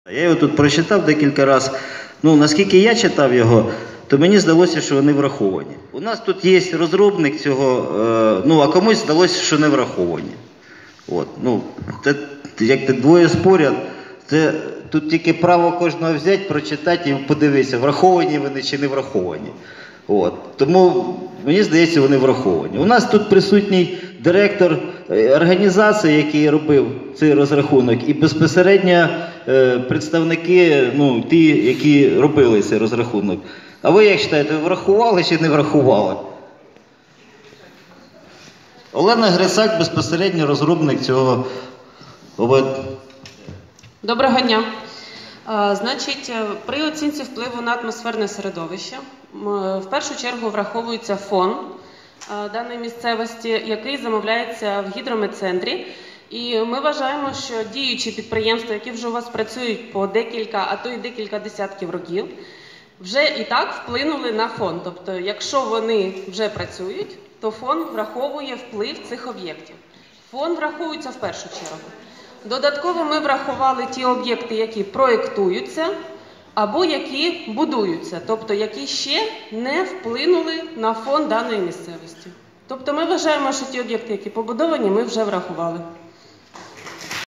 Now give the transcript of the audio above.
Я його тут прочитав декілька разів. Ну, наскільки я читав його, то мені здалося, що вони враховані. У нас тут є розробник цього, а комусь здалося, що не враховані. От, як двоє спорять, тут тільки право кожного взяти, прочитати і подивитися, враховані вони чи не враховані. От. Тому, мені здається, вони враховані. У нас тут присутній директор організації, який робив цей розрахунок, і безпосередньо представники, ті, які робили цей розрахунок. А ви як вважаєте, врахували чи не врахували? Олена Грицак безпосередньо розробник цього. Доброго дня. Значить, при оцінці впливу на атмосферне середовище в першу чергу враховується фон даної місцевості, який замовляється в гідрометцентрі. І ми вважаємо, що діючі підприємства, які вже у вас працюють по декілька, а то й декілька десятків років, вже і так вплинули на фон. Тобто, якщо вони вже працюють, то фон враховує вплив цих об'єктів. Фон враховується в першу чергу. Додатково ми врахували ті об'єкти, які проєктуються або які будуються, тобто які ще не вплинули на фон даної місцевості. Тобто ми вважаємо, що ті об'єкти, які побудовані, ми вже врахували.